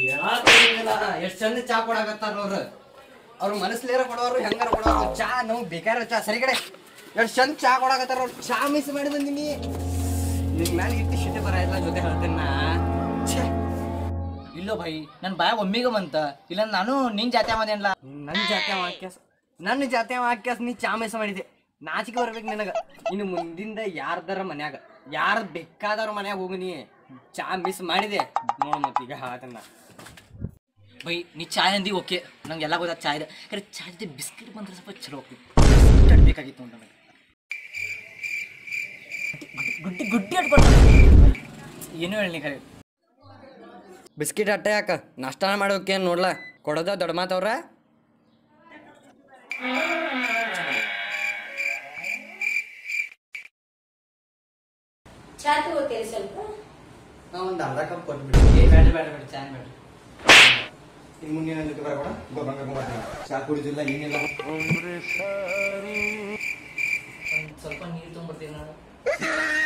ಎಷ್ಟ್ ಚಂದ ಚಾ ಕೊಡಾಕತ್ತಾರ ಅವ್ರ ಮನಸ್ಲೇರ ಕೊಡೋರು ಹೆಂಗಾರ ಕೊಡೋರು ಚಾ ನಾವು ಬೇಕಾರ ಚಾ ಸರಿ ಕಡೆ ಎಷ್ಟ್ ಚಂದ ಚಾ ಕೊಡಾಕತ್ತಾರ ಅವ್ರು ಚಾ ಮಿಸ್ ಮಾಡಿ ಬಂದಿನಿ ನಿನ್ ಮ್ಯಾಲೆ ಇಟ್ಟು ಶಿಟ್ಟೆ ಬರ ಇಲ್ಲ ಜೊತೆ ಹೇಳ್ತೇನ ಇಲ್ಲೋ ಭೈ ನನ್ ಬಾಯ ಒಮ್ಮಿಗೆ ಬಂತ ಇಲ್ಲ ನಾನು ನಿನ್ ಜಾತಿ ಮದೇನ್ಲ ನನ್ನ ಜಾತಿ ವಾಕ್ಯಾಸ ನೀ ಚಾ ಮಿಸ್ ಮಾಡಿದೆ ನಾಚಿಕೆ ಬರ್ಬೇಕು ನಿನಗ ಇನ್ನು ಮುಂದಿಂದ ಯಾರ್ದಾರ ಮನ್ಯಾಗ ಯಾರು ಬೇಕಾದವ್ರ ಮನ್ಯಾಗ ಹೋಗಿ ನೀ ಚಾ ಮಿಸ್ ಮಾಡಿದೆ ನೋಡ ಮತ್ತೀಗ ಹಾತನ್ನ ಬೈ ನೀ ಚಾಯ್ ಅಂದಿ ಓಕೆ ನಂಗೆ ಎಲ್ಲ ಗೊತ್ತಾಗ ಚಾಯ್ ಇದೆ ಕರೆ ಚಾಯ್ ಜೊತೆ ಬಿಸ್ಕಿಟ್ ಬಂದ್ರೆ ಸ್ವಲ್ಪ ಚಲೋ ಬಿಸ್ಕಿಟ್ ಬೇಕಾಗಿತ್ತು ನನಗೆ ಗುಡ್ಡಿ ಗುಡ್ಡಿ ಅಡ್ಕೊಳ್ತ ಏನೂ ಹೇಳಿ ಖರೆ ಬಿಸ್ಕಿಟ್ ಅಟ್ಟೆ ಯಾಕ ನಾಷ್ಟಾನ ಮಾಡೋಕೆ ನೋಡ್ಲ ಕೊಡೋದ ದೊಡ್ಡ ಮಾತವ್ರ ಚಾ ತಗೋತೀರಿ ಸ್ವಲ್ಪ ಒಂದು ಅರ್ಧ ಕಪ್ ಕೊಟ್ಬಿಡಿ ಬೇಡ ಬೇಡ ಬೇಡ ಚಾಯ್ ಬೇಡ ಇನ್ನು ಮುಂದಿನ ಬರಬೇಡ ಗೊಬ್ಬರ ಚಾ ಕುಡಿದಿಲ್ಲ ಏನಿಲ್ಲ ಸ್ವಲ್ಪ ನೀರು ತೊಗೊಂಡ್ಬರ್ತೀನಿ ನಾನು